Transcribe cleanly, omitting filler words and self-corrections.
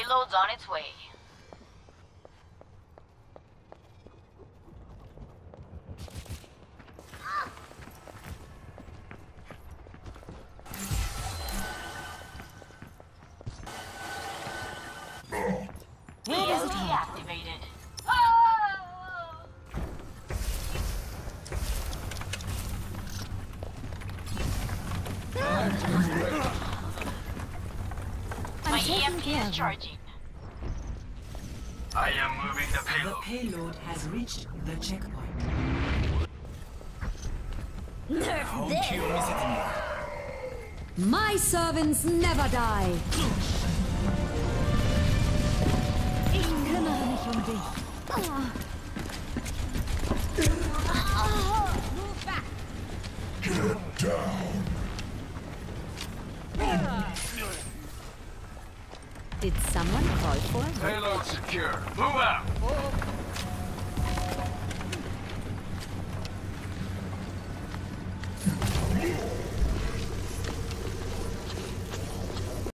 Payload's on its way. ESP activated. My EMP is charging. I am moving the payload. The payload has reached the checkpoint. My servants never die. Ich kümmere mich um dich. Get down. Did someone call for it? Payload secure. Move out.